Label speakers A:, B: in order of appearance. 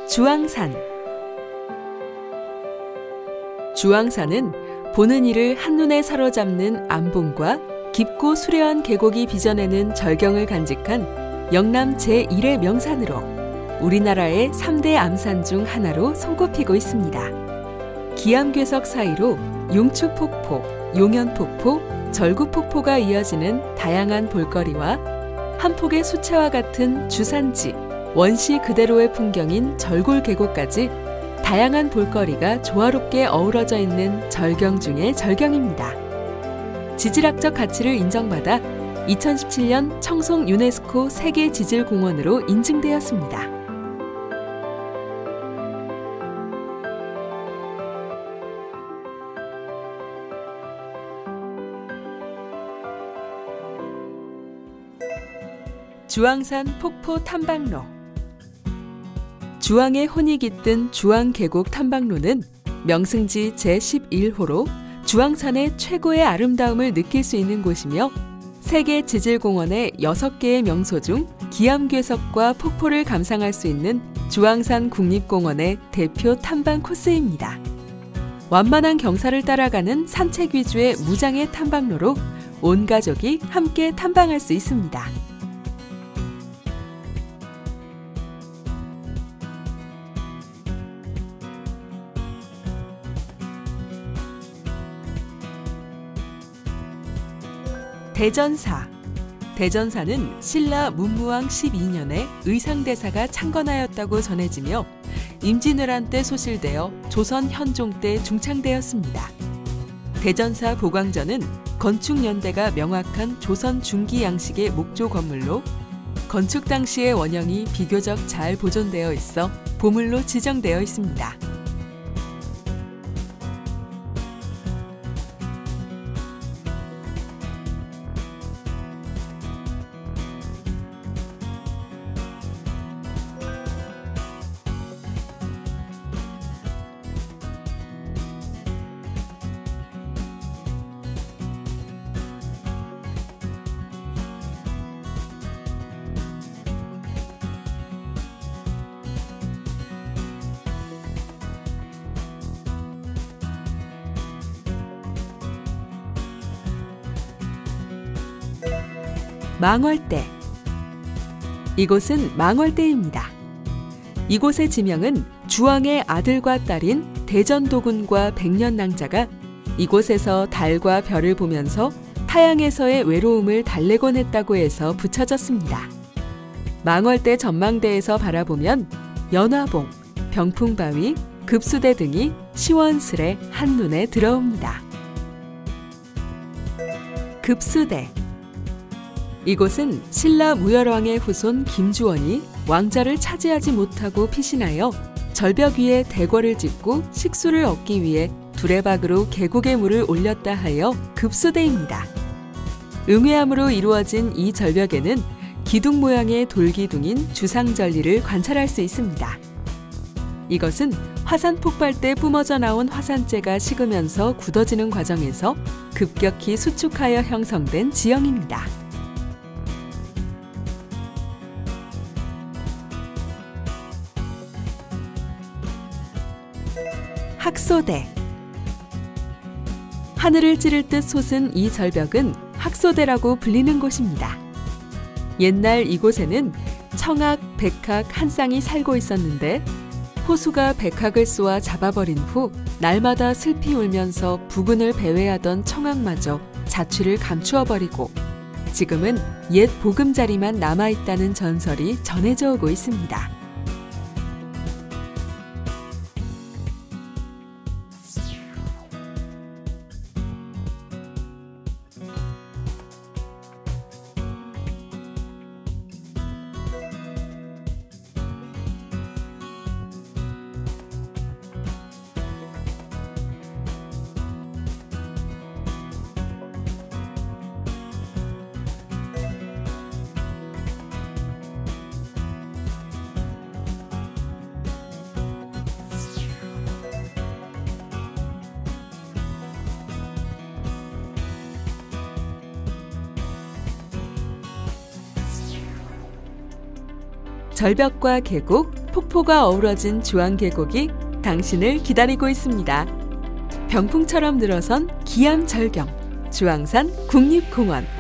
A: 주황산. 주황산은 보는 이를 한눈에 사로잡는 안봉과 깊고 수려한 계곡이 빚어내는 절경을 간직한 영남 제1의 명산으로 우리나라의 3대 암산 중 하나로 손꼽히고 있습니다. 기암괴석 사이로 용추폭포, 용연폭포, 절구폭포가 이어지는 다양한 볼거리와 한 폭의 수채화 같은 주산지, 원시 그대로의 풍경인 절골계곡까지 다양한 볼거리가 조화롭게 어우러져 있는 절경 중의 절경입니다. 지질학적 가치를 인정받아 2017년 청송 유네스코 세계지질공원으로 인증되었습니다. 주황산 폭포 탐방로. 주황의 혼이 깃든 주황계곡 탐방로는 명승지 제11호로 주황산의 최고의 아름다움을 느낄 수 있는 곳이며 세계지질공원의 6개의 명소 중 기암괴석과 폭포를 감상할 수 있는 주황산 국립공원의 대표 탐방 코스입니다. 완만한 경사를 따라가는 산책 위주의 무장의 탐방로로 온 가족이 함께 탐방할 수 있습니다. 대전사. 대전사는 신라 문무왕 12년에 의상대사가 창건하였다고 전해지며 임진왜란 때 소실되어 조선 현종 때 중창되었습니다. 대전사 보광전은 건축연대가 명확한 조선 중기 양식의 목조 건물로 건축 당시의 원형이 비교적 잘 보존되어 있어 보물로 지정되어 있습니다. 망월대. 이곳은 망월대입니다. 이곳의 지명은 주왕의 아들과 딸인 대전도군과 백년낭자가 이곳에서 달과 별을 보면서 타향에서의 외로움을 달래곤 했다고 해서 붙여졌습니다. 망월대 전망대에서 바라보면 연화봉, 병풍바위, 급수대 등이 시원스레 한눈에 들어옵니다. 급수대. 이곳은 신라 무열왕의 후손 김주원이 왕자를 차지하지 못하고 피신하여 절벽 위에 대궐을 짓고 식수를 얻기 위해 두레박으로 계곡의 물을 올렸다 하여 급수대입니다. 응회암으로 이루어진 이 절벽에는 기둥 모양의 돌기둥인 주상절리를 관찰할 수 있습니다. 이것은 화산 폭발 때 뿜어져 나온 화산재가 식으면서 굳어지는 과정에서 급격히 수축하여 형성된 지형입니다. 학소대. 하늘을 찌를 듯 솟은 이 절벽은 학소대라고 불리는 곳입니다. 옛날 이곳에는 청학, 백학 한 쌍이 살고 있었는데 호수가 백학을 쏘아 잡아버린 후 날마다 슬피 울면서 부군을 배회하던 청학마저 자취를 감추어버리고 지금은 옛 보금자리만 남아있다는 전설이 전해져 오고 있습니다. 절벽과 계곡, 폭포가 어우러진 주황계곡이 당신을 기다리고 있습니다. 병풍처럼 늘어선 기암절경, 주황산 국립공원.